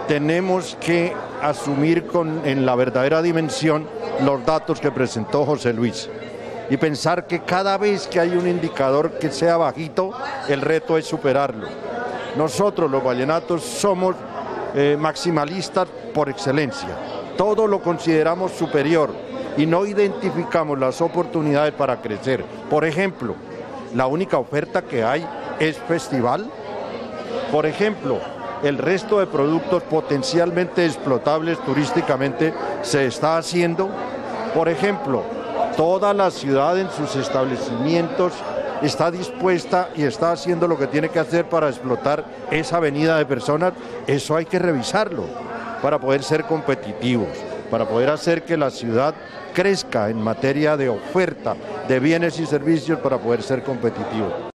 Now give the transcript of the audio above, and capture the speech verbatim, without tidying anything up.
tenemos que asumir con, en la verdadera dimensión los datos que presentó José Luis y pensar que cada vez que hay un indicador que sea bajito, el reto es superarlo. Nosotros los vallenatos somos eh, maximalistas por excelencia, todo lo consideramos superior y no identificamos las oportunidades para crecer. Por ejemplo, la única oferta que hay es festival. Por ejemplo, el resto de productos potencialmente explotables turísticamente se está haciendo. Por ejemplo, toda la ciudad en sus establecimientos está dispuesta y está haciendo lo que tiene que hacer para explotar esa avenida de personas. Eso hay que revisarlo para poder ser competitivos, para poder hacer que la ciudad crezca en materia de oferta de bienes y servicios para poder ser competitivo.